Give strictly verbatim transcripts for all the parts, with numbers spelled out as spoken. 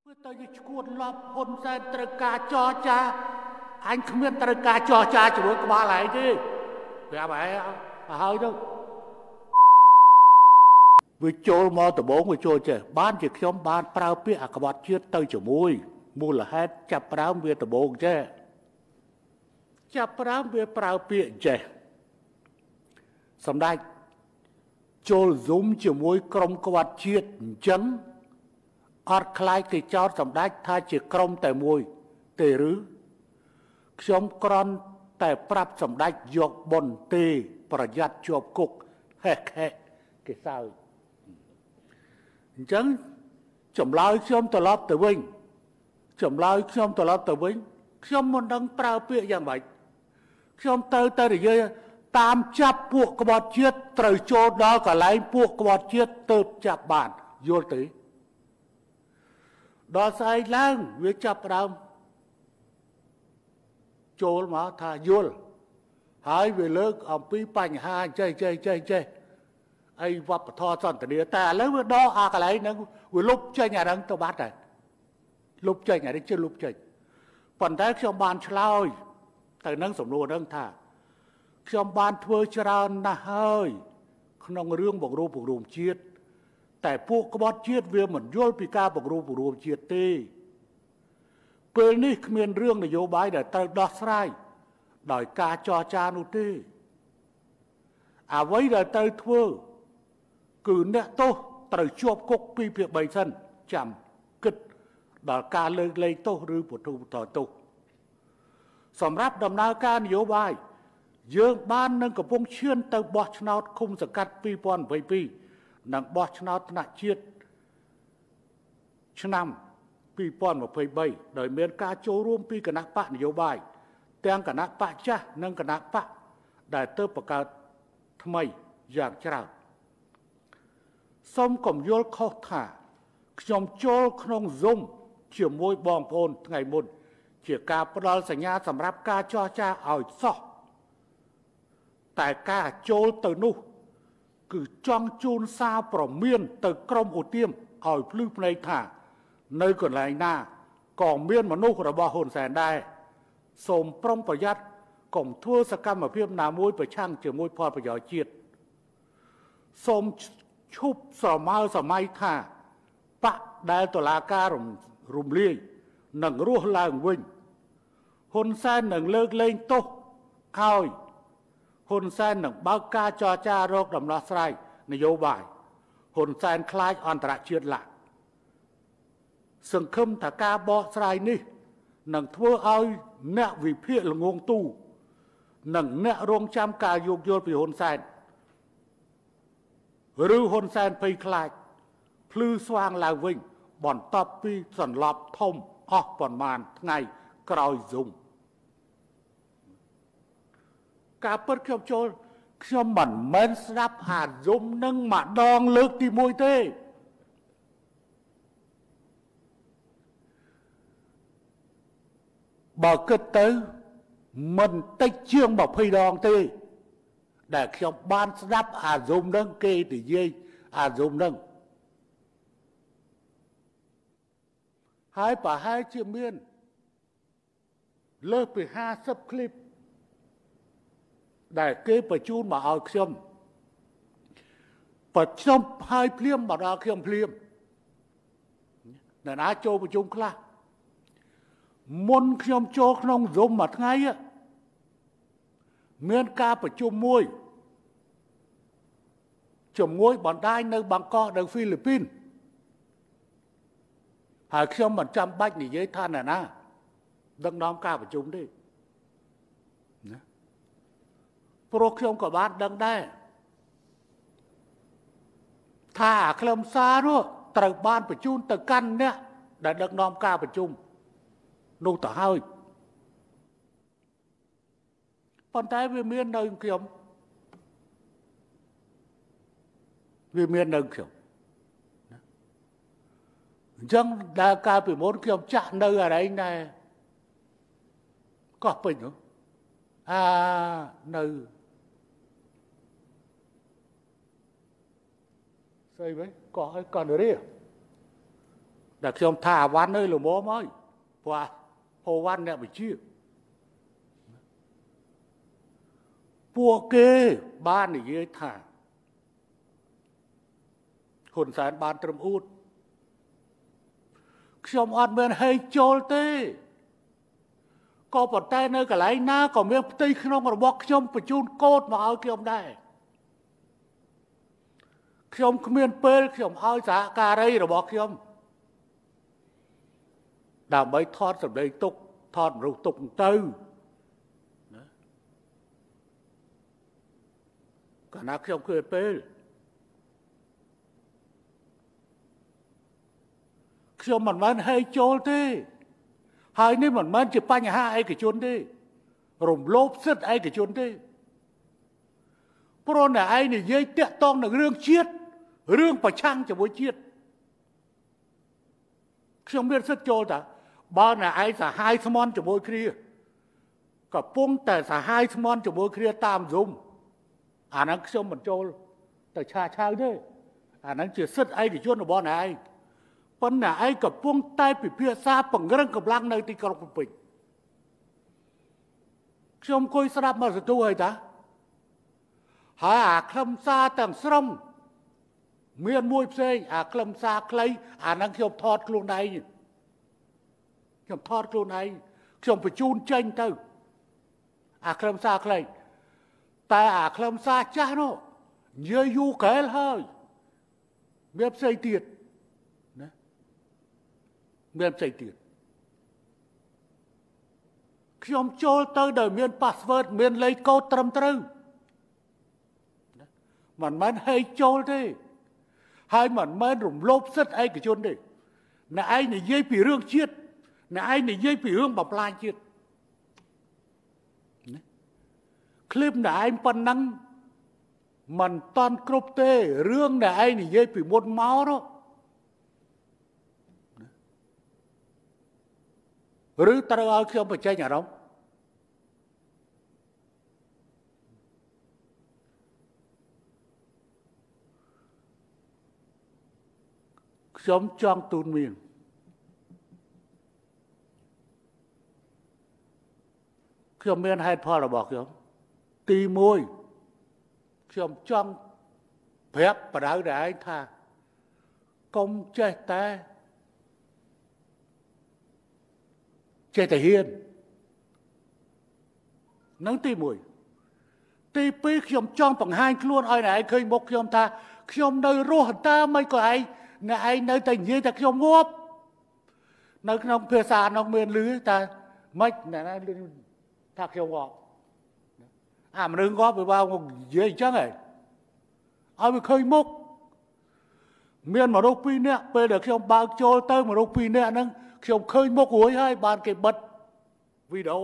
ទៅយឈួតលប់ហ៊ុនសែនត្រូវការចរចាអញគ្មានត្រូវការចរចាជាមួយក្បាលឯងទេប្រាប់ឯងហើយទៅវាចូលមកដំបងវាចូលចេះបានជាខ្ញុំបានប្រើពាក្យអក្បត់ជាតិទៅជាមួយមូលហេតុចាប់ផ្ដើមវាដំបងចេះចាប់ផ្ដើមវាប្រើពាក្យចេះសម្ដេចចូល Zoom ជាមួយក្រុមក្បត់ជាតិអញ្ចឹងអត់ខ្លាចគេចោទសម្ដេចថាជាក្រុមតែមួយទេឬខ្ញុំក្រន់តែប្រាប់សម្ដេចយកបុណ្យទេប្រយ័ត្នជាប់គុកហេហេគេសើចអញ្ចឹងចម្លើយខ្ញុំត្រឡប់ទៅវិញចម្លើយខ្ញុំត្រឡប់ទៅវិញខ្ញុំមិនដឹងប្រើពាក្យយ៉ាងម៉េចខ្ញុំទៅតែនិយាយតាមចាប់ពួកក្បត់ជាតិត្រូវចូលដល់កន្លែងពួកក្បត់ជាតិទៅចាប់បានយល់ទេដល់ស្អែកឡើងវាចាប់ផ្ដើមចូលមកថាយល់ហើយវាលើកអំពីបញ្ហាចេះចេះចេះចេះអីវប្បធម៌សន្តានាតែឥឡូវវាដកអាកន្លែងហ្នឹងវាលុបចេញអាហ្នឹងទៅបាត់ហើយលុបចេញអានេះជិះលុបចេញប៉ុន្តែខ្ញុំបានឆ្លើយទៅនឹងសំណួរហ្នឹងថាខ្ញុំបានធ្វើច្រើនណាស់ហើយក្នុងរឿងបង្រួបបង្រួមជាតិតែពួកក្បត់ជាតិវាមិនយល់ពីការបង្រួបបង្រួមជាតិទេពេលនេះគ្មានរឿងនយោបាយដែលត្រូវដោះស្រាយដោយការចរចានោះទេអ្វីដែលត្រូវធ្វើគឺអ្នកទោសត្រូវជាប់គុកពីរពីបីសិនចាំគិតដល់ការលើកលែងទោសឬបន្ទោសបន្តទោសសម្រាប់ដំណើរការនយោបាយយើងបាននឹងកំពុងឈានទៅបោះឆ្នោតឃុំសង្កាត់ពីរពាន់ยี่สิบยี่និងបោះឆ្នោតថ្នាក់ជាតិឆ្នាំពីរពាន់ยี่สิบสามដោយមានការចូលរួមពីគណៈបកនយោបាយទាំងគណៈបកចាស់និងគណៈបកដែលទើបបង្កើតថ្មីយ៉ាងច្រើនសូមកុំយល់ខុសថាខ្ញុំចូលក្នុង Zoom ជាមួយបងប្អូនថ្ងៃមុនជាការផ្ដល់សញ្ញាសម្រាប់ការចរចាឲ្យសោះតែការចូលទៅនោះគឺចង់ជូនសារប្រមានទៅក្រុមឧទាមឲ្យភ្លឺភ្នែកថានៅកន្លែងណាក៏មានមនុស្សរបស់ហ៊ុនសែនដែរសូមប្រុងប្រយ័ត្នកុំធ្វើសកម្មភាពណាមួយប្រឆាំងជាមួយផលប្រយោជន៍ជាតិសូមឈប់ស្រមើសម័យថាបកដែលតុលាការរំរំលាយនឹងរស់ឡើងវិញហ៊ុនសែននឹងលើកលែងទោសឲ្យហ៊ុនសែននឹងបើកការចរចារកដំណោះស្រាយនយោបាយហ៊ុនសែនខ្លាចអន្តរជាតិឡាក់សង្ឃឹមថាការបកស្រាយនេះនឹងធ្វើឲ្យអ្នកវិភាគល្ងងទូនិងអ្នករងចាំការយោគយល់ពីហ៊ុនសែនឬហ៊ុនសែនភ័យខ្លាចភ្លឺស្វាងឡើងវិញបន្ទាប់ពីសន្លប់ធំអស់ប្រមាណថ្ងៃក្រោយ Zoom ការពិតខ្ញុំចូលខ្ញុំមិនមែនស្ដាប់អា Zoom នឹងម្ដងលើកទីមួយទេបើគិតទៅមិនតិចជាងยี่สิบដងទេដែលខ្ញុំបានស្ដាប់អា Zoom នឹងគេនិយាយអា Zoom នឹងហើយប្រហែលជាមានលើសពីห้าสิบคลิปដែលគេបញ្ជូនមកឲ្យខ្ញុំបើខ្ញុំហើយភ្លាមមកដល់ខ្ញុំភ្លាមអ្នកណាចូលប្រជុំខ្លះមុនខ្ញុំចូលក្នុង Zoom មួយថ្ងៃមានការប្រជុំមួយជាមួយបណ្ដាញនៅបាងកកនៅហ្វីលីពីនហើយខ្ញុំមិនចាំបាច់និយាយថាអ្នកណាដឹកនាំការប្រជុំទេណាព្រោះខ្ញុំក៏បានដឹងដែរថាខ្លឹមសារនោះត្រូវបានបញ្ជូនទៅកាន់អ្នកដែលដឹកនាំការប្រជុំនោះទៅហើយប៉ុន្តែវាមាននៅខ្ញុំវាមាននៅខ្ញុំអញ្ចឹងដែលកាលពីមុនខ្ញុំចាក់នៅអីណែកោះពេញនោះអានៅស្អីវិញកោះឲ្យកណ្ដរៀដែលខ្ញុំថាអាវ៉ាន់អើយល្មមហើយព្រោះហូវ៉ាន់អ្នកវិជាពួកគេបាននិយាយថាហ៊ុនសែនបានត្រឹមអួតខ្ញុំអត់មានហេតុចូលទេក៏ប៉ុន្តែនៅកន្លែងណាក៏មានផ្ទៃក្នុងរបស់ខ្ញុំបញ្ជូនកូដមកឲ្យខ្ញុំដែរខ្ញុំគ្មានពេលខ្ញុំឲ្យសហការីរបស់ខ្ញុំដើម្បីថតសម្លេងទុកថតមនុស្សទុកទៅណាកាលណាខ្ញុំគ្មានពេលខ្ញុំមិនបានហេតុចូលទេហើយនេះមិនមែនជាបញ្ហាឯកជនទេរំលោភសិទ្ធិឯកជនទេព្រោះអ្នកឯងនិយាយតាក់ទងនឹងរឿងជាតិរឿងប្រឆាំងជាមួយជាតិខ្ញុំមានសិទ្ធិចូលតាបើអ្នកឯងសាហាយស្មន់ជាមួយគ្នាកំពុងតែសាហាយស្មន់ជាមួយគ្នាតាមយំអាហ្នឹងខ្ញុំមិនចូលទៅឆាឆៅទេអាហ្នឹងជាសិទ្ធិឯកជនរបស់អ្នកឯងប៉ុន្តែឯងកំពុងតែពិភាក្សាពង្រឹងកម្លាំងនៅទីក្រុងភ្នំពេញខ្ញុំគួយស្ដាប់មកសទូហើយតាហើយអាខ្លឹមសារទាំងស្រុងមានមួយផ្សេងអាខ្លឹមសារខ្លីអាហ្នឹងខ្ញុំថតខ្លួនឯងខ្ញុំថតខ្លួនឯងខ្ញុំបញ្ជូនចេញទៅអាខ្លឹមសារខ្លីតែអាខ្លឹមសារចាស់នោះនិយាយយូរកែលហើយមានផ្សេងទៀតណាមានផ្សេងទៀតខ្ញុំចូលទៅដោយមាន password មានលេខកូដត្រឹមត្រូវមិនមែនហេតុចូលទេហើយមិនមែនរំលោភសិទ្ធិឯកជនទេអ្នកឯងនិយាយពីរឿងជាតិអ្នកឯងនិយាយពីរឿងបំផ្លាញជាតិคลิปអ្នកឯងប៉ុណ្ណឹងមិនតន់គ្រប់ទេរឿងអ្នកឯងនិយាយពីមុនមកនោះឬត្រូវឲ្យខ្ញុំបញ្ចេញអារម្មណ៍ខ្ញុំចង់ទូនមានខ្ញុំមានហេតុផលរបស់ខ្ញុំទីមួយខ្ញុំចង់ប្រាប់បដៅតែឯងថាកុំចេះតែចេះតែហ៊ាននឹងទីមួយទីពីរខ្ញុំចង់បង្ហាញខ្លួនឲ្យអ្នកឯងឃើញមុខខ្ញុំថាខ្ញុំនៅរស់តើមិនក៏ឯងអ្នកឯងនៅតែនិយាយថាខ្ញុំងាប់នៅក្នុងភាសានោះមានលឺតែមិនអ្នកណាលឺថាខ្ញុំងាប់អាមនុស្សងាប់វាបើមកនិយាយអញ្ចឹងហ៎ឲ្យវាឃើញមុខមានមនុស្សពីរនាក់ពេលដែលខ្ញុំបើកចូលទៅមនុស្សពីរនាក់ហ្នឹងខ្ញុំឃើញមុខរួចហើយបានគេបិទវីដេអូ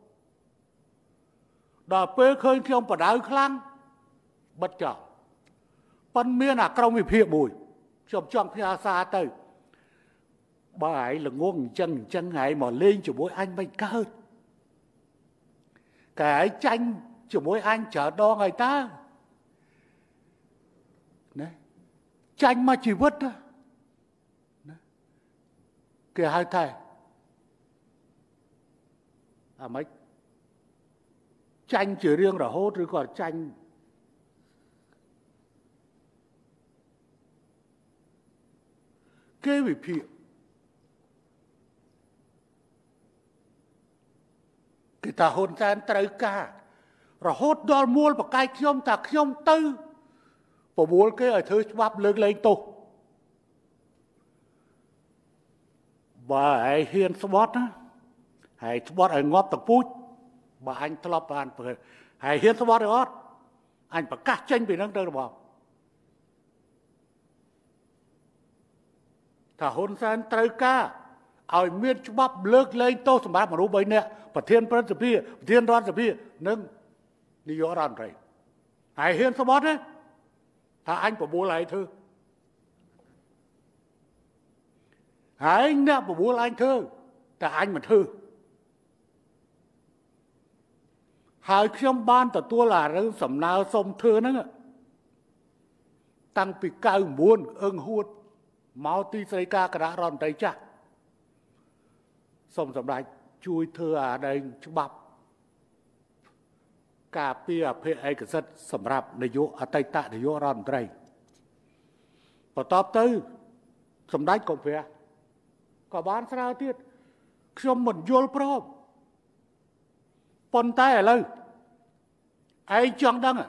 ដល់ពេលឃើញខ្ញុំបដៅខ្លាំងបិទចោលប៉ុន្តែមានអាក្រុមវិភាគមួយខ្ញុំចង់ផ្ញើសារទៅបើឯងល្ងងអញ្ចឹងអញ្ចឹងឯងមកលេងជាមួយអញមិនកើតកែឯងចាញ់ជាមួយអញច្រើនដងហើយតើណាចាញ់មកជីវិតណាគេហៅថាអាម៉េចចាញ់ជារឿងរហូតឬក៏ចាញ់គេវិភាគគេថាហ៊ុនសែនត្រូវការរហូតដល់មូលបកាយខ្ញុំថាខ្ញុំទៅប្រមូលគេឲ្យធ្វើច្បាប់លើកលែងទោសបើឯងហ៊ានស្បត់ណាហើយស្បត់ឲ្យងាប់តពូជបើអញធ្លាប់បានព្រឹកហើយហ៊ានស្បត់ឬអត់អញប្រកាសចេញពីនឹងទៅរបស់ថាហ៊ុនសែនត្រូវការឲ្យមានច្បាប់លើកលែងទោសសម្រាប់មនុស្សបីនាក់ប្រធានព្រឹទ្ធសភាប្រធានរដ្ឋសភានិងនាយករដ្ឋមន្ត្រីហើយហ៊ានស្បត់ទេថាអញប្រមូលឲ្យធ្វើហើយអ្នកប្រមូលអញធ្វើតែអញមិនធ្វើហើយខ្ញុំបានទទួលអារឿងសំណើសុំធ្វើហ្នឹងតាំងពីកៅ៩អឹងហួត mau ti xây ca cả đã ròn tay chắc xong sầm đại chui thưa à đây chú bắp cà pia phê ai cái rất sầm rạpในยุอតីตในยุรอนไตรพอตอบตื้อสมได้กบเพียก็บ้านสระที่ขยมเหมือนโยลพร้อมปนใต้เลยไอ้จังดังอ่ะ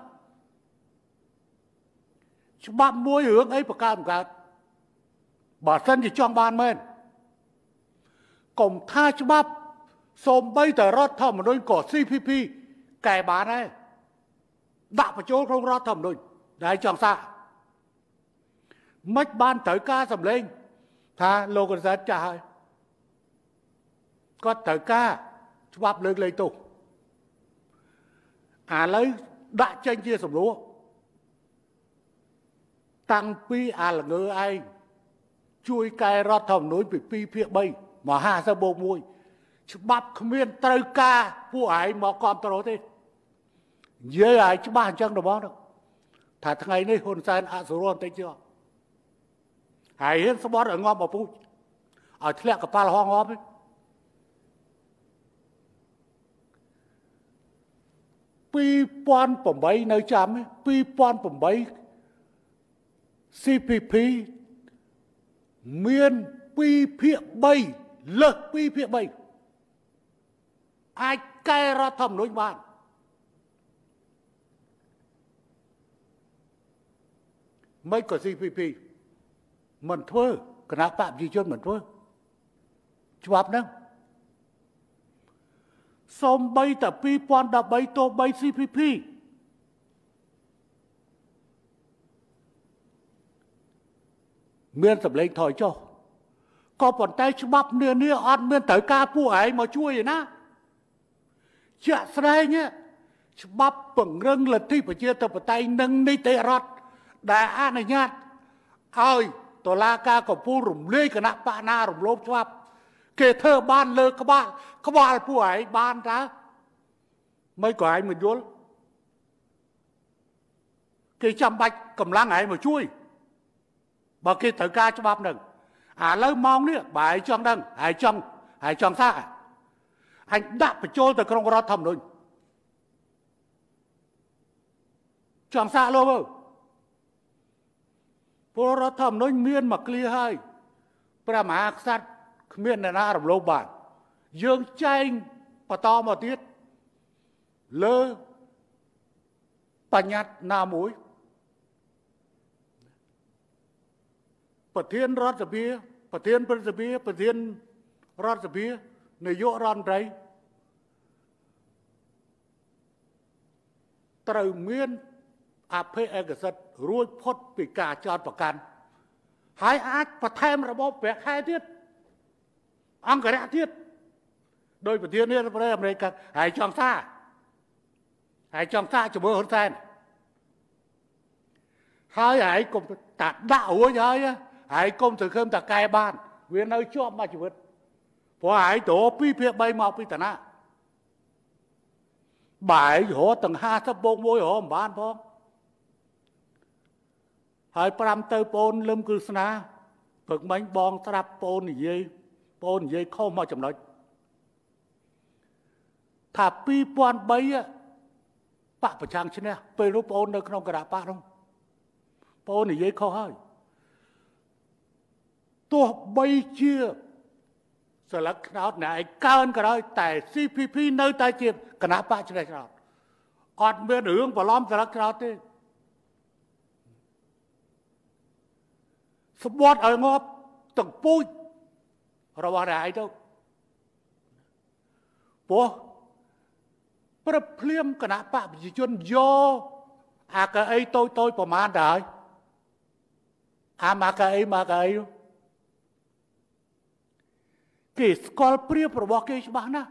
ฉบับมวยเหลืองไอ้ประกาศประกาศบาดเส้นจะจ้องบ้านเมื่อกลมท่าฉบับสมใบแต่รอดทำมันโดนกอดซีพีพีไก่บ้านไอ้ดักประโจลของรอดทำโดนได้จังซะไม่บ้านเต๋อกาสำเร็จถ้าโลกันจะจ่ายก็เต๋อกาฉบับเลิกเลยตุอ่าเลยđã tranh chia sầm lúa tăng pi à là ngơ ai chui cài rót thầm núi bị pi phía bay mà hà sa bộ mùi bắp miên tơi ca phụ ái mà còn tao thế dưới ai chứ ba chân đâu bao đâu thà thằng ấy này hồn san à số ron thấy chưa hải hiến số bót ở ngon mà phụ ở thẹn cả pa là hoang ngóm ấy pi pon phẩm bấy nơi chám ấy pi pon phẩm bấy xê pê pê miên pi phía bay lực pi phía bay ai cai ra thầm đối bạn mấy có xê pê pê mình thua cái nào phạm gì cho mình thua chụp đó xong bay tập pi pon đã bay tô bay xê pê pê miền sập lên thổi cho có bọn tay chụp bắp nia nia ăn miền tới ca phụ ấy mà chui vậy na chả sai nhá chụp bắp bằng răng là thi phải chia tập tay nâng đi tê rót đại an này nhát ơi tổ la ca của phu rủng lê cái nạp bạ na rủng lốp chụp bắp kể thơ ban lơ các bạn các bạn phụ ấy ban ra mấy của ai mình vô cái chăm bạch cầm lang ấy mà chui bà kia thở ca cho bắp đừng à lấy mong nữa bà ấy trong đừng ai trong ai trong xa anh đạp phải trôi từ trong cái đó thầm rồi trong xa luôn không phố đó thầm nói miên mà clear hai bà mà sát miên này nó làm lâu bản dương chanh bà to mà tiết lơ bà nhạt nà mũiประเทศรัฐบาลประเทศประเทศประเทศรัฐบาลในยุครันไรตระเมียนอาเพเอกสัตรู้พดปีกาจอดประกันหายอาจประเทศระบบแบกหายทิศอังกฤษทิศโดยประเทศนี้ประเทศอเมริกาหายจองซ่าหายจองซ่าจะเบอร์คนแทนหายหายกลมตัดด่าหัวใหญ่หายกลมถือเครื่องตะไคร้บ้านเวียนเอาชอบมาชีวิตพอหายโตพี่เพียบใบมาพี่ตนะบ่ายหัวตั้งห้าทับโบกมวยหัวบ้านพ้องหายปรำเตยโปนลืมกฤษณาฝึกมันบองตรับโปนยี่โปนยี่เข้ามาจำเลยถ้าปีปอนใบอะปะประชังใช่ไหมไปรู้โปนในขนมกระดาษปะน้องโปนยี่เข้าให้ตัวใบเชี่ยสลักนอดไหนเกินก็ได้แต่ซีพีพีเนื้อตายเจียบคณะป้าจะได้ครับอดเมื่อหนึ่งปล้อมสลักนอดที่สมบูรณ์เอางบตึงปุ้ยระวังอะไรตัวปัวประเพลียมคณะป้าจะจนโยอาเกย์โต้โต้ประมาณได้อามาเกย์มาเกย์กิสกอลเปรียบประวัติกิสบ้านะ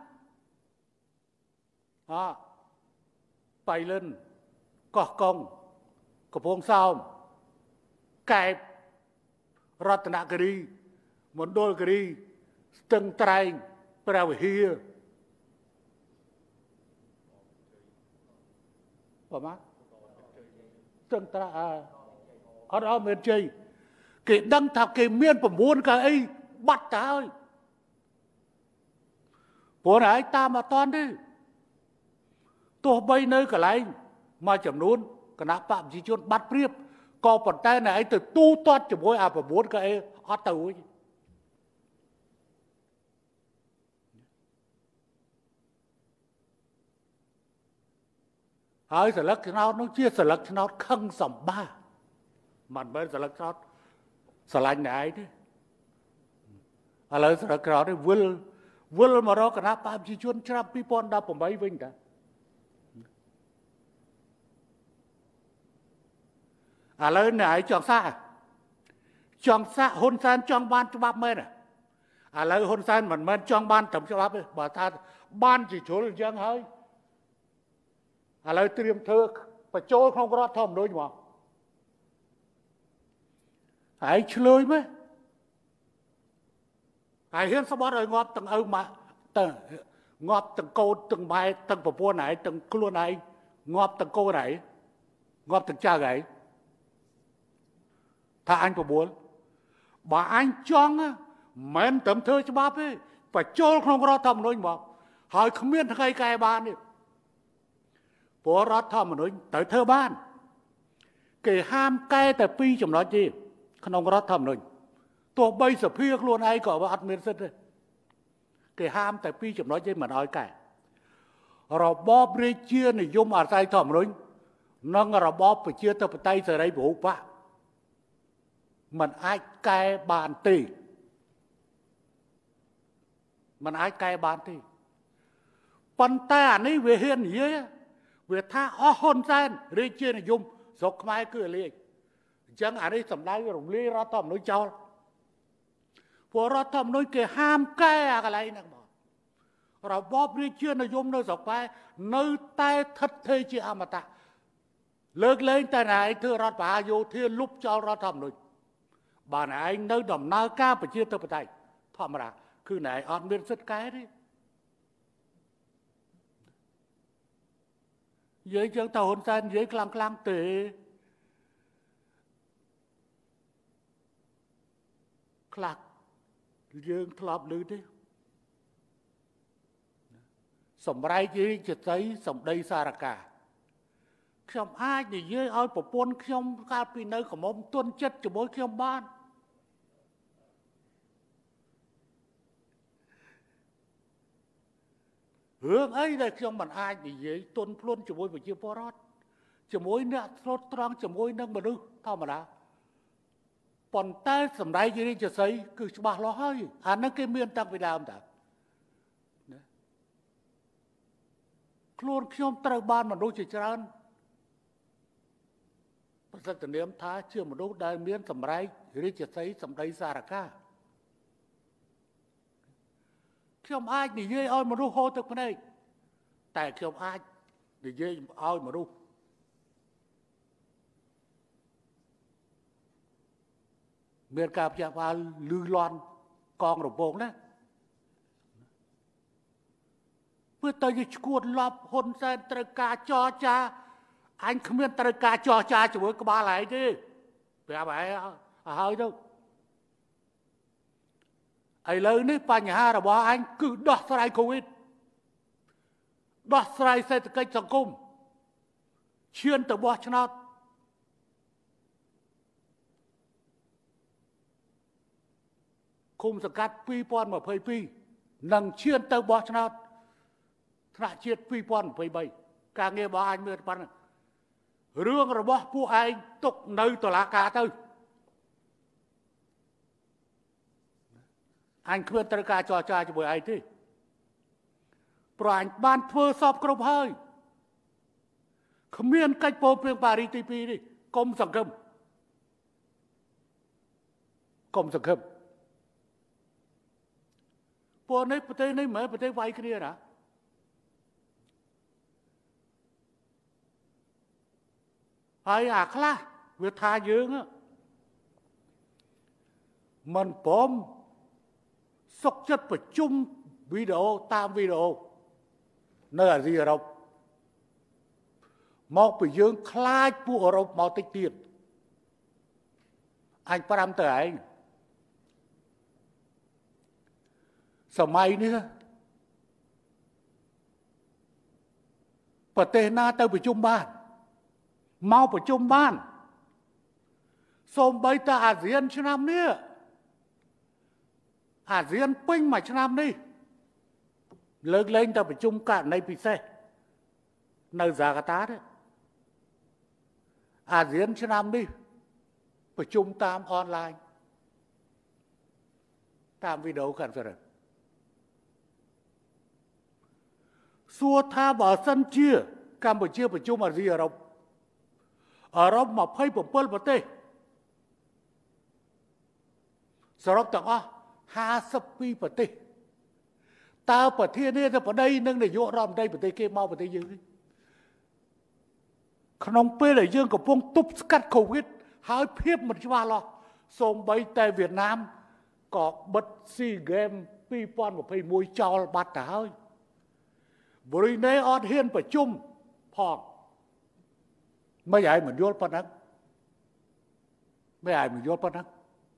อ่าไปเล่นกอกงกระพงซาวไก่รัตนกรีมณฑลกรีสตึงไตรปราวิเฮียประมาณสตึงไตรอ่าอันเอาเมือนใจគេដឹងថាគេមានប្រមូលកៅអីបាត់ទៅហើយព្រោះឯងតាមអត់តាន់ទេទោះបីនៅកន្លែងមួយចំនួនគណៈបកប្រជាជនបាត់ព្រៀបក៏ប៉ុន្តែណែឯងទៅទូទាត់ជាមួយអាប្រមូលកៅអីអត់ទៅវិញហើយស្លឹកឆ្នោតនោះជាស្លឹកឆ្នោតខឹងសម្បាមិនមែនស្លឹកឆ្នោតស្រឡាញ់ណែឯងទេឥឡូវស្លឹកឆ្នោតនេះវិលវិលមករកគណៈបកប្រជាជនឆ្នាំពីរពាន់ដប់ប្រាំបីវិញតាឥឡូវណែឯងចង់សាចង់សាហ៊ុនសែនចង់បានច្បាប់មែនឥឡូវហ៊ុនសែនមិនមែនចង់បានត្រឹមច្បាប់ទេបើថាបានជាជ្រុលអញ្ចឹងហើយឥឡូវត្រៀមធ្វើបញ្ចូលក្នុងរដ្ឋធម្មនុញ្ញមកហើយឆ្លើយមើលហើយហ៊ានស្បត់ឲ្យងាប់ទាំងឪម៉ាក់ទាំងងាប់ទាំងកូនទាំងម៉ែទាំងប្រពន្ធឯងទាំងខ្លួនឯងងាប់ទាំងកូនឯងងាប់ទាំងចៅឯងថាអញប្របួលបើអញចង់មិនត្រឹមធ្វើច្បាប់ទេបញ្ចូលក្នុងរដ្ឋធម្មនុញ្ញមកហើយគ្មានថ្ងៃកែបានទេព្រោះរដ្ឋធម្មនុញ្ញត្រូវធ្វើបានគេហាមកែតែពីរចំណុចទេក្នុងរដ្ឋធម្មនុញ្ញទោះបីសភាខ្លួនឯងក៏អត់មានសិទ្ធិទេគេហាមតែពីរចំណុចទេមិនឲ្យកែរបបរាជានិយមអាស្រ័យធម្មនុញ្ញនិងរបបប្រជាធិបតេយ្យសេរីពហុបកมันអាចកែបានទេมันអាចកែបានទេប៉ុន្តែអានេះវាហ៊ាននិយាយវាថាអស់ហ៊ុនសែនរាជានិយមស្រុកខ្មែរគឺលេខអញ្ចឹងអានេះសម្ដៅរំលាយរដ្ឋធម្មនុញ្ញចោលព្រោះរដ្ឋធម្មនុញ្ញគេហាមកែអាកន្លែងហ្នឹងមករបបរាជានិយមនៅស្រុកខ្មែរនៅតែថិតថេរជាអមតៈលើកលែងតែណែឯងធ្វើរដ្ឋបហាយោធាលុបចោលរដ្ឋធម្មនុញ្ញបើណែឯងនៅដំណើរការប្រជាធិបតេយ្យធម្មតាគឺណែឯងអត់មានសិទ្ធិកែទេនិយាយចឹងតើហ៊ុនសែននិយាយខ្លាំងខ្លាំងទេខ្លះយើងធ្លាប់ឮទេសម្រែកយីចតីសម្ដីសារកាខ្ញុំអាចនិយាយឲ្យប្រពន្ធខ្ញុំកាលពីនៅកមុំទុនចិត្តជាមួយខ្ញុំបានរឿងអីដែលខ្ញុំមិនអាចនិយាយទុនភ្លុនជាមួយប្រជាពលរដ្ឋជាមួយអ្នកស្លូតត្រង់ជាមួយនឹងមនុស្សធម្មតាប៉ុន្តែសម្ដែងរាជសីគឺច្បាស់លាស់ហើយអានឹងគេមានតាំងពីដើមតាខ្លួនខ្ញុំត្រូវបានមនុស្សជាច្រើនប្រសិទ្ធនាមថាជាមនុស្សដែលមានសម្ដែងរាជសីសម្ដីសារកាខ្ញុំអាចនិយាយឲ្យមនុស្សហូរទឹកភ្នែកតែខ្ញុំអាចនិយាយឲ្យមនុស្សមានការផ្ទះផ្អើលលឺលាន់កងរំពងណាព្រោះតើយឈួតលប់ហ៊ុនសែនត្រូវការចរចាអញគ្មានត្រូវការចរចាជាមួយក្បាលឯងទេប្រាប់ឯងហើយទៅឥឡូវនេះបញ្ហារបស់អញគឺដោះស្រាយកូវីដដោះស្រាយសេដ្ឋកិច្ចសង្គមឈានទៅបោះឆ្នោតឃុំសង្កាត់ពីរពាន់ยี่สิบสองនឹងឈានទៅបោះឆ្នោតថ្នាក់ជាតិពីរពាន់ยี่สิบสามការងាររបស់អញមានប៉ុណ្ណឹងរឿងរបស់ពួកឯងទុកនៅតុលាការទៅអញគ្មានត្រូវការចរចាជាមួយឯងទេព្រោះអញបានធ្វើសពគ្រប់ហើយគ្មានកិច្ចពោលព្រៀងប៉ារីសទីពីរនេះកុំសង្ឃឹមកុំសង្ឃឹមពួកនេះប្រទេសនេះមិនមែនប្រទេសវាយគ្នាណាហើយអាខ្លះវាថាយើងមិនព្រមសុខចិត្តប្រជុំវីដេអូតាមវីដេអូនៅអាស៊ីអឺរ៉ុបមកពីយើងខ្លាចពួកអឺរ៉ុបមកតិចទៀត anh bắt làm tới anhสมัยนี้ประเทศหน้าเตาประชุมบ้านเมาประชุมบ้านสมบัติอาเซียนชนามเนี่ยอาเซียนปิ้งมาชนามนี่เลิกเล่นเตาประชุมกันในปีเซ่ในจาการ์ตาเนี่ยอาเซียนชนามนี่ประชุมตามออนไลน์ตามวิดีโอคอนเฟอเรนซ์ส่วนถ้าบอกสันเชื่อกัมพูชีประชุมอาเซียนเราเรามาให้ผมเปิดประเทศสำหรับต่างอ่ะห้าสิบปีประเทศตาประเทศนี้จะประเดี๋ยวนึงในยุโรปได้ประเทศเกี่ยวมาประเทศยืนขนมเป้เลยยื่นกับพวงตุบสกัดโควิดหายเพียบมันจะว่าหรอส่งไปแต่เวียดนามก็บัดซีเกมปีปอนกับไปมวยจอลบัดแต่เฮ้ยบริเนออดเฮียนประชุมพอไม่ใหญ่เหมือนยศปนักไม่ใหญ่เหมือนยศปนัก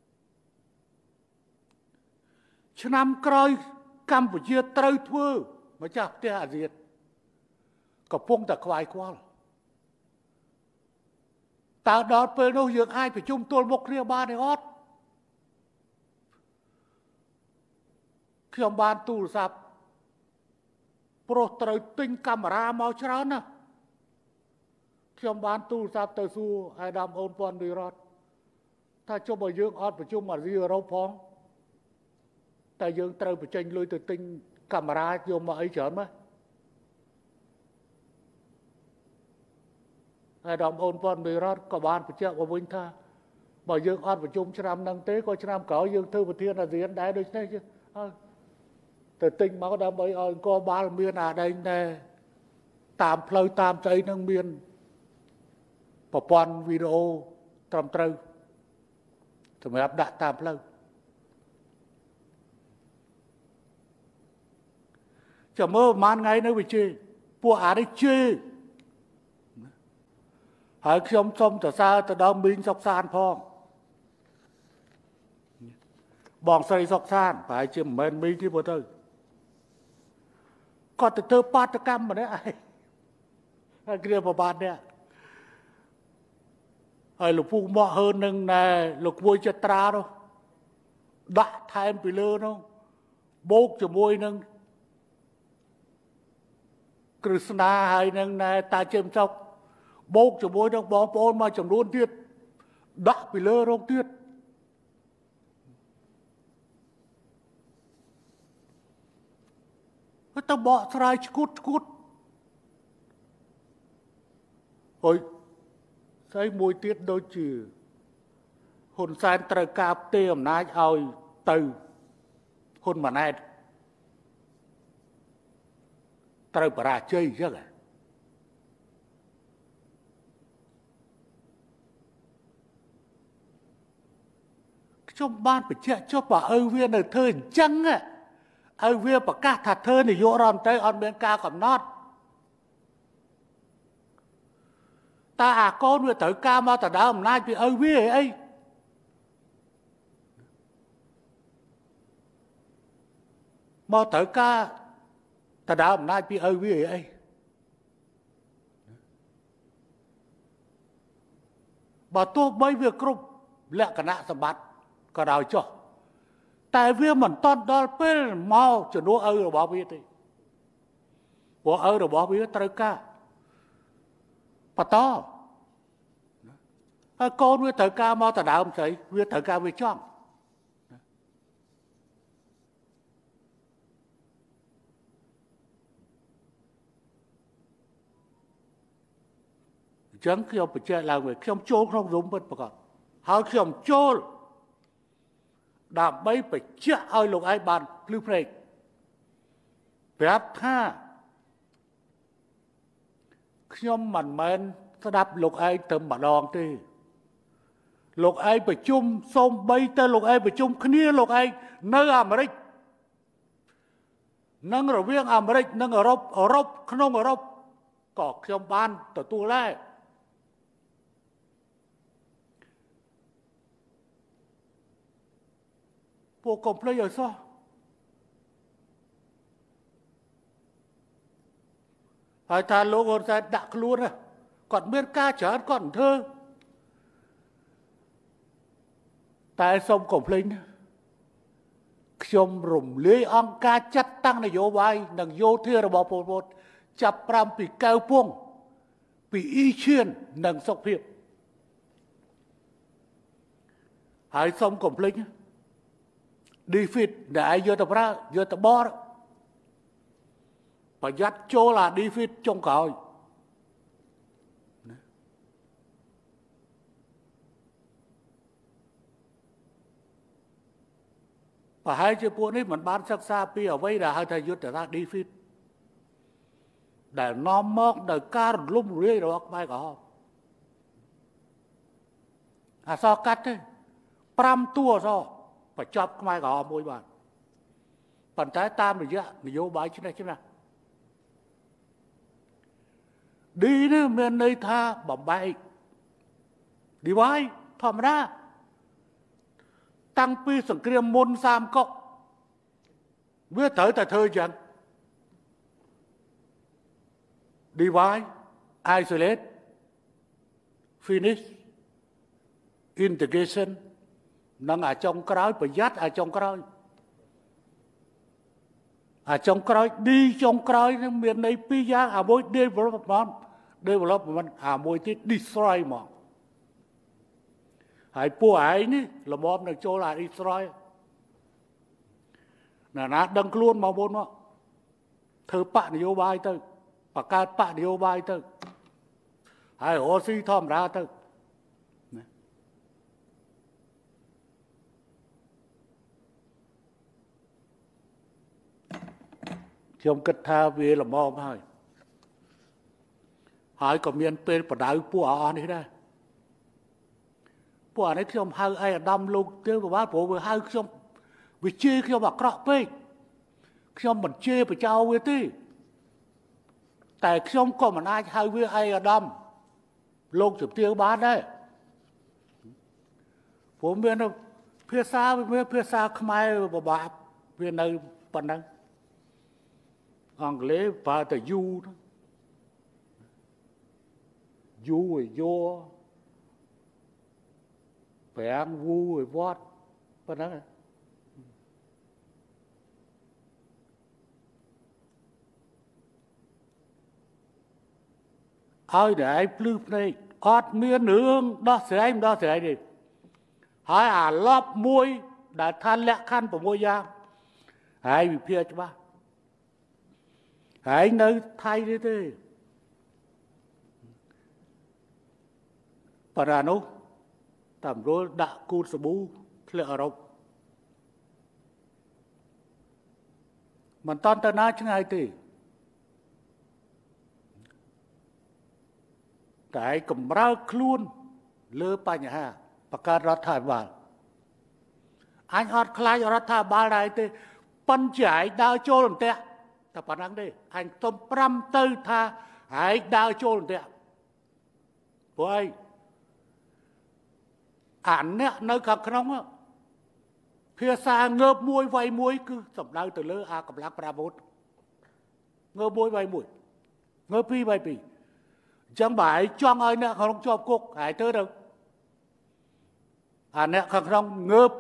ฉะนั้นกรอยกัมพูชีเตยทั่วมาจากที่อาเซียนกับพวงตะควายกว่าตาดอดเปิดโน้ยังไอ้ประชุมตัวมกเรียบ้านในออดเครื่องบ้านตู้สับโปรตรติงกัมราเมาชรานะเครื่องบ้านตู้สับเตสู้ไอ้ดำโอนปอนดีรอดถ้าจบไปยังออดประชุมมาเรียเราพองแต่ยังเตยไปเจงลุยตัวติงกัมราโยมมาไอ้เฉินไหมไอ้ดำโอนปอนดีรอดก็บ้านไปเจ้าว่าวิ่งท่ามายังออดประชุมชรามนังเต้ก็ชรามเก่ายังเธอประเทศอาเซียนได้โดยใช่ไหมแต่ติงมาก็ดำไปเอาก็บาลเมียนอะไรแน่ตามเพลย์ตามใจนังเมียนปะปอนวิดีโอตามเตยทำไมอับดะตามเพลย์จะเมื่อมันไงนะวิจิพวกอาได้ชื่อหายขยมส้มแต่ซาแต่ดอมบินซอกซานพองบองใส่ซอกซานไปเชื่อมเมนมีที่บ่เธอก็แต่เธอปาตกรรมมาเนี่ยไอ้ไอ้เกลียบาดเนี่ยไอ้ลูกผู้หม้อเฮินหนึ่งในลูกมวยจัตราเนาะด่าไทยไปเลยเนาะโบกจะมวยหนึ่งกฤษณาไอ้หนึ่งในตาเจิมจอกโบกจะมวยต้องบองปอนมาจำนวนเทียดด่าไปเลยโรคเทียดตะบะสลายกุดกุดโอ้ยใช้มวยเตี้ยโดยจื่อหุ่นสารตระกาบเตี้ยมนายเอาตื่หุ่นมาแน่ตระปราเจยใช่ไหมชาวบ้านไปเชื่อชาวบ้านเออเวียนเออเธอจังอะไอเวียประกาศถัดเธอในยุโรปใจอ่อนเมียนกากับนอดตาอาก้อนเวียถือกามาแต่ดาวน่าจะไอเวียไอมาถือกาแต่ดาวน่าจะไอเวียไอบ่ตัวใบเวียกรุบและคณะสมบัติก็ดาวจ่อแต่เวียมันตอนดอลเป็นเมาจะรู้เออระบอบวิธีบอกเออระบอบวิธีตรึกะปะต้อถ้าโกนเวียตรึกะเมาแต่ดาวมันใส่เวียตรึกะเวียจ้องจังขี้เอาไปเจอเราเว้ยขี้เอาโจลเข้ารุมเป็นประกอบหาขี้เอาโจลดาบไม่ไปเชื่อเอาลูกไอ้บานพลิ้วเพลงแบบถ้าขยมมันเหมือนสดับลูกไอ้เติมบาดองที่ลูกไอ้ไปจุ่มส้มใบแต่ลูกไอ้ไปจุ่มขี้ลูกไอ้เนื้ออเมริกนั่งระเวียงอเมริกนั่งอรบอรบขนมอรบก็ขยมบานต่อตัวแรกពួកកុំភ្លេចឲ្យសោះហើយថាលោកហ៊ុនសែនដាក់ខ្លួនគាត់មានការច្រើនគាត់មិនធ្វើតែសូមកុំភ្លេចខ្ញុំរំលាយអង្គការចាត់តាំងនយោបាយនិងយោធារបស់ពលពតចាប់ប្រាំពីកៅពងពីអ៊ីឈៀននិងសុខភាពហើយសូមកុំភ្លេច defeat ដែលយកទៅប្រើយកទៅបរប្រយ័ត្នចូលអា defeat ចុងក្រោយប្រហែលជាពួកនេះមិនបានសិក្សាពីអ្វីដែលហៅថាយុទ្ធសាស្ត្រ defeat ដែលនាំមកដោយការរំលំរលាយរបស់ខ្មែរក្រហមអសកាត់ទេប្រាំតួអសបញ្ចប់ខ្មែរក្រហមមួយបានប៉ុន្តែតាមរយៈនយោបាយឆ្នេះឆ្នេះឌីនេះមានន័យថាបំបែកឌីវ៉ៃធម្មតាតាំងពីសង្គ្រាមមុនសាមកុកវាត្រូវតែធ្វើយ៉ាង divide isolate finish integration និងអាចុងក្រោយប្រយ័ត្នអាចុងក្រោយអាចុងក្រោយ D ចុងក្រោយនឹងមានន័យពីរយ៉ាងអាមួយ development development អាមួយទៀត destroy មកហើយពួកឯងនេះល្មមនឹងចូលអា destroy ណាណាដឹងខ្លួនមកមុនមកធ្វើបកនយោបាយទៅបង្កើតបកនយោបាយទៅហើយរស់ស៊ីធម្មតាទៅខ្ញុំគិតថាវាល្មមហើយហើយក៏មានពេលបដៅពួកអស់នេះដែរពួកអានេះខ្ញុំហៅឯអាដាមលោកទេប្រហែលព្រោះវាហៅខ្ញុំវាជេរខ្ញុំអាក្រក់ពេកខ្ញុំមិនជេរបចោវាទេតែខ្ញុំក៏មិនអាចហៅវាឯអាដាមលោកជំទាវបានដែរព្រោះមានភាសាវាភាសាខ្មែរពិបាកវានៅប៉ុណ្ណឹងអង់គ្លេសប្រើតែ you you ឲ្យយោប្រាំងវូឲ្យវត្តប៉ុណ្ណឹងហើយតែឯងភ្លឺភ្នែកអត់មានរឿងដោះស្រាយមិនដោះស្រាយទេហើយអាឡប់មួយដែលថាលក្ខខណ្ឌ៦យ៉ាងហើយវិភាគច្បាស់ហើយនៅថៃទេទេប៉ារ៉ានោះតាមរួលដាក់គូតសាប៊ូធ្លាក់អឺរ៉ុបមិនតន់ទៅណាឆ្ងាយទេតែកម្រើកខ្លួនលើបញ្ហាបង្កើតរដ្ឋាភិបាលអញអត់ខ្លាចរដ្ឋាភិបាលដែរទេប៉ុន្តែឯងដើរចូលអន្ទាក់តែប៉ុណ្ណឹងទេអញទុំប្រាំទៅថាឯងដើរចូលអន្ទាក់ព្រោះអីអាអ្នកនៅខាងក្នុងភាសាងើបមួយវាយមួយគឺសំដៅទៅលើអាកម្លាំងប្រាវុធងើបមួយវាយមួយងើបពីរវាយពីរអញ្ចឹងបើឯងចង់ឲ្យអ្នកខាងក្នុងជាប់គុកឯងទៅទៅអាអ្នកខាងក្នុងងើប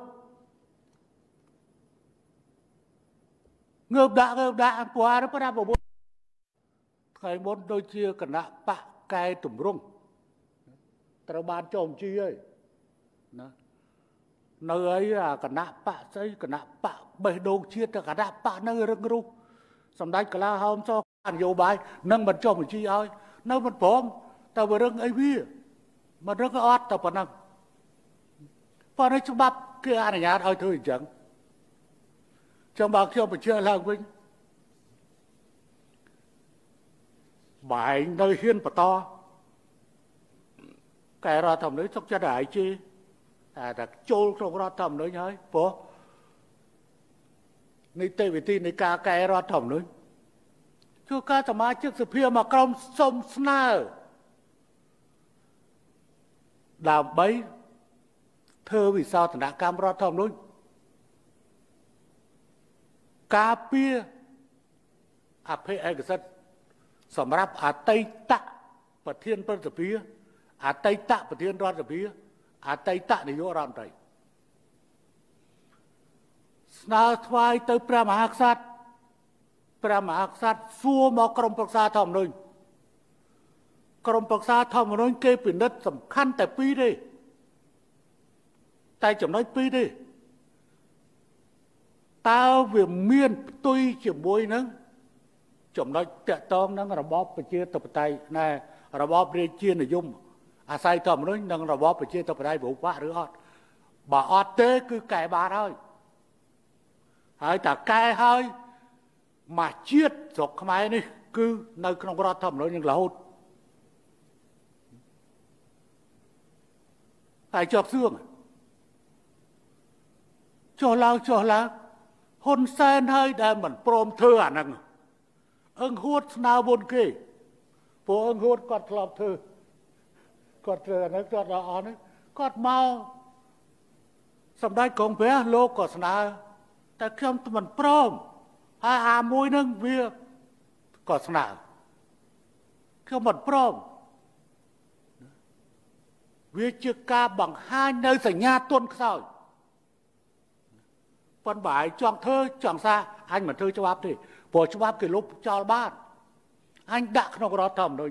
ងើបដាក់ងើបដាក់ព្រោះអានេះប្រាវុធថ្ងៃមុនដូចជាគណៈបកកែតម្រង់ត្រូវបានចុះបញ្ជីហើយណានៅអីអាគណៈបកស្អីគណៈបកបេះដូងជាតិទៅគណៈបកនៅរឹងរូសសម្ដេចកលាហោមសនយោបាយនឹងមិនចុះបញ្ជីឲ្យនៅមិនព្រមតែវារឹងអីវាមិនរឹងអត់តែប៉ុណ្ណឹងប៉ុន្តែច្បាប់គេអនុញ្ញាតឲ្យធ្វើអញ្ចឹងចាំបើខ្ញុំបញ្ជាក់ឡើងវិញបែងនៅហ៊ានបន្តកែរដ្ឋធម្មនុញ្ញសុខចិត្តឲ្យជេរតែតែចូលក្នុងរដ្ឋធម្មនុញ្ញហើយព្រោះនីតិវិធីនៃការកែរដ្ឋធម្មនុញ្ញជួនកាលសមាជិកសភាមកក្រុមសុំស្នើដើម្បីធ្វើវិសោធនកម្មរដ្ឋធម្មនុញ្ញការពារអភ័យឯកសិទ្ធិសម្រាប់អតីតប្រធានព្រឹទ្ធសភាអតីតប្រធានរដ្ឋសភាអតីតនាយករដ្ឋមន្ត្រីស្នើថ្វាយទៅព្រះមហាក្សត្រព្រះមហាក្សត្រសួរមកក្រុមប្រឹក្សាធម្មនុញ្ញក្រុមប្រឹក្សាធម្មនុញ្ញគេពិនិត្យសំខាន់តែពីរទេតែចំណុចពីរទេតើវាមានផ្ទុយជាមួយនឹងចំណុចតកតងនឹងរបបប្រជាធិបតេយ្យណែរបបរាជានិយមអាស្រ័យធម្មនុញ្ញនិងរបបប្រជាធិបតេយ្យប្រវត្តិឬអត់បើអត់ទេគឺកែបានហើយហើយតែកែហើយមកជាតិស្រុកខ្មែរនេះគឺនៅក្នុងរដ្ឋធម្មនុញ្ញនឹងរហូតហើយជាប់សឿងចុះឡើងចុះឡើងហ៊ុនសែនហើយដែលមិនព្រមធ្វើអាហ្នឹងអឹងហួតស្នើមុនគេព្រោះអឹងហួតគាត់ធ្លាប់ធ្វើគាត់ធ្វើអាហ្នឹងគាត់ដល់អស់ហ្នឹងគាត់មកសម្ដេចក្រុងព្រះលោកក៏ស្នើតែខ្ញុំមិនព្រមហើយអាមួយហ្នឹងវាក៏ស្នើខ្ញុំមិនព្រមវាជាការបង្ហាញនៅសញ្ញាទន់ខ្សោយប៉ុន្តែបើឯងចង់ធ្វើចង់សារអញមិនធ្វើច្បាប់ទេព្រោះច្បាប់គេលុបចោលបានអញដាក់ក្នុងរដ្ឋធម្មនុញ្ញ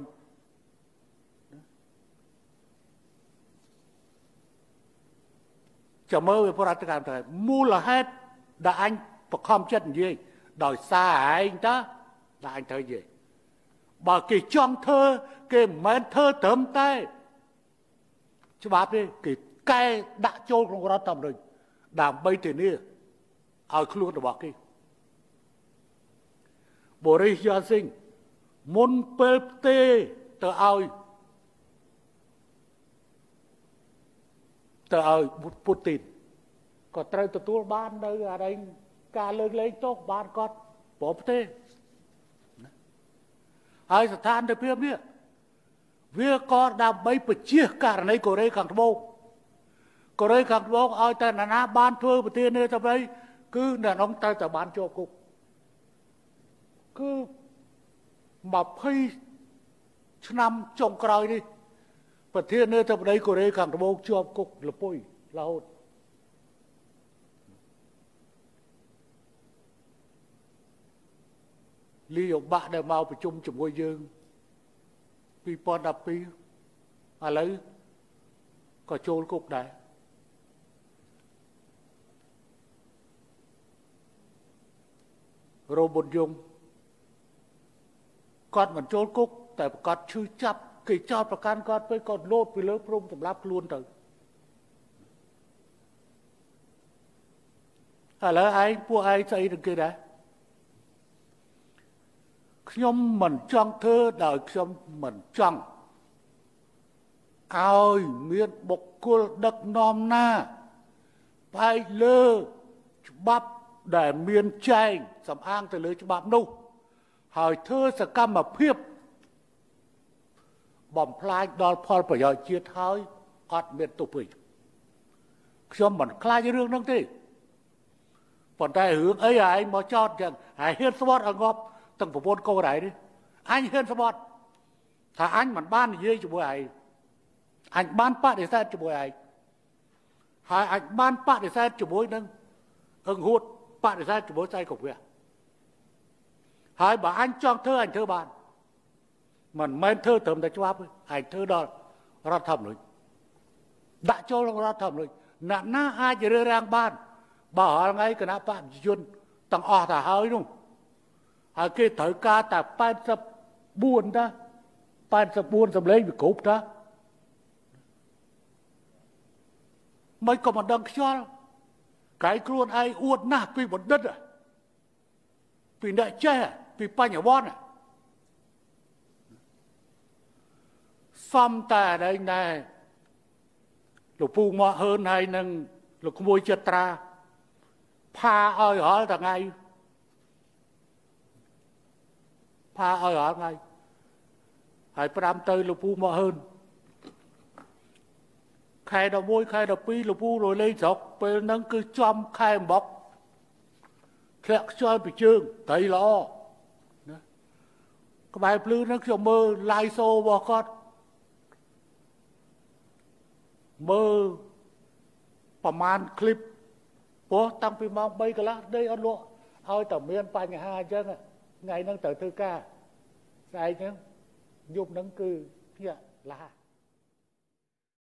ចាំមើលវាប្រតិកម្មទៅមូលហេតុដែលអញបខំចិត្តនិយាយដោយសារឯងតើដែលអញត្រូវនិយាយបើគេចង់ធ្វើគេមិនមែនធ្វើត្រឹមតែច្បាប់ទេគេកែដាក់ចូលក្នុងរដ្ឋធម្មនុញ្ញដើម្បីធានាឲ្យខ្លួនរបស់គេបូរីស យ៉នស៊ីងមុនពេលផ្ទេទៅឲ្យទៅឲ្យពូទីនក៏ត្រូវទទួលបាននៅអរិញការលើកលែងទោសបានគាត់ព្រមផ្ទេហើយស្ថានភាពនេះវាក៏ដើម្បីបញ្ជាករណីកូរ៉េខាងត្បូងកូរ៉េខាងត្បូងឲ្យតែណានាបានធ្វើប្រធានាធិបតីគឺអ្នកនោះត្រូវតែបានជាប់គុកគឺម្ភៃឆ្នាំចុងក្រោយនេះប្រធានាធិបតីកូរ៉េខាងត្បូងជាប់គុកលពុយរហូតលីយោបាក់ដែលមកប្រជុំជាមួយយើងពីរពាន់ដប់ពីរឥឡូវក៏ចូលគុកដែររ៉ូប៊ុតយងគាត់មិនចូលគុកតែគាត់ឈឺចាប់គេចោទប្រកាន់គាត់ទៅគាត់លោតពីលើព្រំសម្រាប់ខ្លួនទៅឥឡូវឯងពួកឯងស្អីនឹងគេដែរខ្ញុំមិនចង់ធ្វើដោយខ្ញុំមិនចង់ឲ្យមានបុគ្គលដឹកនាំណាផ្អែកលើច្បាប់ដែលមានចែងសំអាងទៅលើច្បាប់នោះហើយធ្វើសកម្មភាពបំផ្លាញដល់ផលប្រយោជន៍ជាតិហើយអត់មានទុកពេកខ្ញុំមិនខ្លាចរឿងហ្នឹងទេប៉ុន្តែរឿងអីឯងមកចោតចឹងហើយហ៊ានស្បត់ឲ្យងាប់ទាំងប្រពន្ធកូនឯងនេះអញហ៊ានស្បត់ថាអញមិនបាននិយាយជាមួយឯងអញបានបដិសេធជាមួយឯងហើយអញបានបដិសេធជាមួយនឹងអឹងហួតបដិសេធជាមួយស្អីក៏វាហើយបើអញចង់ធ្វើអញធ្វើបានមិនមែនធ្វើត្រឹមតែច្បាប់ឯងធ្វើដល់រដ្ឋធម្មនុញ្ញដាក់ចូលក្នុងរដ្ឋធម្មនុញ្ញអ្នកណាអាចរើសរាំងបានបើរាល់ថ្ងៃគណៈបព្វជិជនទាំងអស់ទៅហើយនោះហើយគេត្រូវការតែប៉ែតសិបបួនតាប៉ែតសិបបួនសម្លេងវាគ្រប់តាមិនក៏មិនដឹងខ្យល់កាយខ្លួនឯងអួតណាស់ពីបណ្ឌិតពីអ្នកចេះពីបញ្ញវន្តសំតែឯងដែរលោកពូមកហឺនហើយនឹងលោកក្មួយចិត្តត្រាផាឲ្យរាល់ថ្ងៃផាឲ្យរាល់ថ្ងៃហើយប្រាំទៅលោកពូមកហឺនខែដប់មួយខែដប់ពីរលោកពូរលេងស្រុកពេលហ្នឹងគឺចំខែអំបុកធ្លាក់ខ្យល់ពីជើងត្រីល្អណាក្បែរភ្លឺហ្នឹងខ្ញុំមើល live show របស់គាត់មើលប្រមាណคลิปពោះតាំងពីម៉ោងបីកន្លះដេកអត់លក់ឲ្យតែមានបញ្ហាអញ្ចឹងថ្ងៃហ្នឹងត្រូវធ្វើការស្អែកហ្នឹងយប់ហ្នឹងគឺភ្ញាក់ឡា